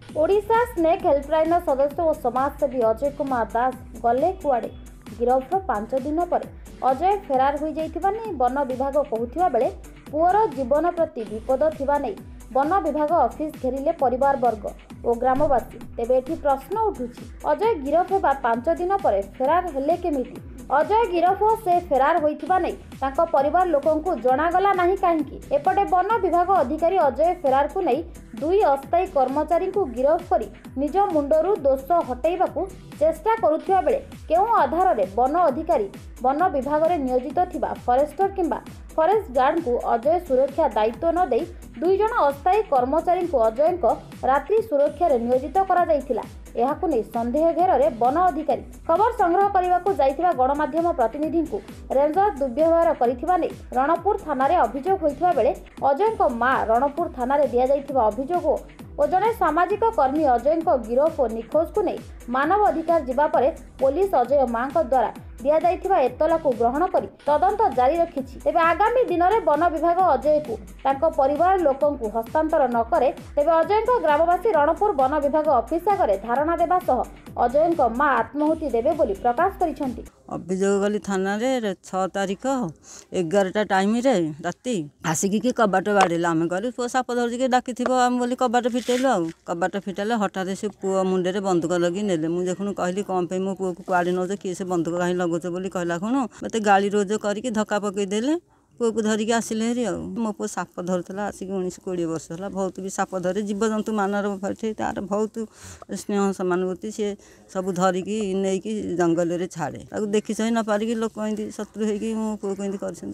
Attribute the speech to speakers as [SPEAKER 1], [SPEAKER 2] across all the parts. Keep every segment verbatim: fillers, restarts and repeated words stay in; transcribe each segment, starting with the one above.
[SPEAKER 1] Odisha snake helpline सदस्य और समाजसेवी अजय कुमार दास गले कुआड़े गिरफ्र पांच दिन पर अजय फेरार हो जाइथिबा नै वन विभाग कहूथिबा बेले पुअर जीवन प्रति विपद थिबा नै वन विभाग ऑफिस घेरिले परिवार वर्ग और ग्रामवासी। तेबे एठी प्रश्न उठुछि अजय गिरफ होबा पांच दिन पर फेरार हेले केमिति? अजय गिरफ से फेरार होइथिबा नै तांको परिवार लोकंकु जणागला नाही काहेकि? एपटे वन विभाग अधिकारी अजय फेरार को नै दुई अस्थायी कर्मचारी को गिरफ करी निज मुंडरू दोष हटेइबाकू चेष्टा करुथिबा बेले केउ आधार रे वन अधिकारी वन विभाग रे नियोजित थिबा फॉरेस्टर किंबा फॉरेस्ट गार्ड को अजय सुरक्षा दायित्व न देई दुई जण अस्थायी कर्मचारी को अजय को रात्रि सुरक्षा रे नियोजित करा जायथिला। एहाकु नै संदेह घेर रे वन अधिकारी खबर संग्रह करने जाइथिबा गणमाध्यम प्रतिनिधि को रेंजर दुर्व्यवहार करिथिबा नै रणपुर थाना रे अभियोग होइथिबा बेले अजय को मां रणपुर थाना रे दिया जाइथिबा अभियोग और जड़े सामाजिक कर्मी अजय को गिरफ और निखोज को नहीं मानव अधिकार जीवा परे पुलिस अजय मां द्वारा दिया जाइथिबा एतला को ग्रहण करी तदंत जारी रखिछि। तेबे आगामी दिन में वन विभाग अजय को तांको परिवार लोकं को हस्तांतर न करे तेबे अजय को ग्रामवासी रणपुर वन विभाग ऑफिस आगे धारणा देबा सह अजय को मां आत्महुति देबे बोली प्रकाश करिसेंति।
[SPEAKER 2] अभियोग गली थाना रे छह तारीख एगारटा टाइम रे राति आसिकी कि कबाट बाड़ेला आम गरी पुआ साप धरिके डाकी आम बोली कबाट फिटेलु आ कबाट फिटेले हठात से पुआ मुंडे रे बंदूक लगी नेले मु देखुन कहली कौन पे मो पुआ को कुआड़ी नौ किए से बंदूक कहीं लगुच बोली कहला खुण मत गाड़ी रोज करके धक्का पकई देले पुआ को धरिकी आसिले हेरी आ मो पुआ साप धरला आसिक उन्नीस कोड़े वर्ष है बहुत भी साप धरे जीवजंतु मानर फटे तार बहुत स्नेह समानुभूति सी सब धरिकी नहीं जंगल रे छाड़े देखी सही न पारिकी लोक एमती शत्रु होगी मो पुआ को एमती कर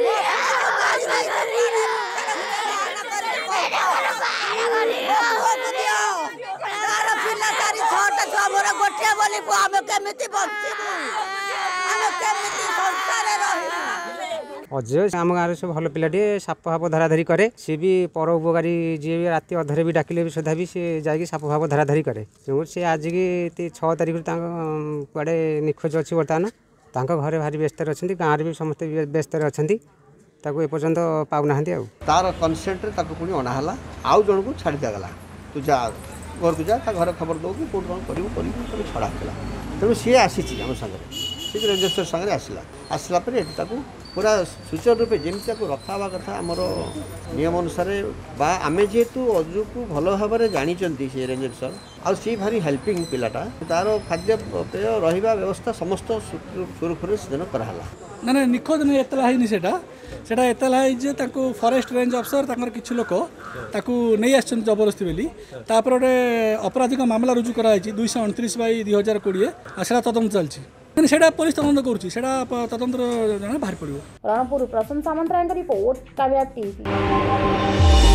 [SPEAKER 3] अजय आम गाँव सब भल पिलाटे साप फाप धराधरी करे सी भी पर उपकारी जी भी राति अधरे भी डाकिले भी सुधा भी सी जाकि साप फाप धराधरी करे सी आज की छः तारीख कड़े निखोज अच्छी बर्तमान घरे भारी व्यस्त अच्छा गाँव भी समस्त व्यस्त अच्छा एपर्तंत पाऊना
[SPEAKER 4] तार कनसेंट पुणी अणाला आउ जन को छाड़ी दिगला तू जा घर को जा घर खबर दो कि कौट कौन कर छड़ा कला तेणु सी आसी आम सागर सी रेजिस्टर सागर आसला आसला पूरा सुचारू रूपे जमी रखा कथा आमर नियम अनुसार आमे जेहेतु अजु को भल भाव में जानी से रेंजर सर आ सी भारी हेल्पिंग पिलाटा तार खाद्य पेय रहा व्यवस्था समस्त सुरखुरे दिन कराला
[SPEAKER 5] ना ना निखोज नहीं एतला है सेटा सेटा एतला है जे ताको फॉरेस्ट रेंज अफसर ताकर किछु लोक ताको नहीं आछन जबरदस्ती बेली तापर गोटे अपराधिक मामला रुजु करा दुई सौ अणतीस बै दुई हजार कोड़े आसला तदंत चलती सेटा पुलिस तदंत करुच्ची सेटा तदंतर जन बाहर पड़ो।
[SPEAKER 1] रणपुर प्रसन्न सामंतराय रिपोर्ट काव्या टीवी।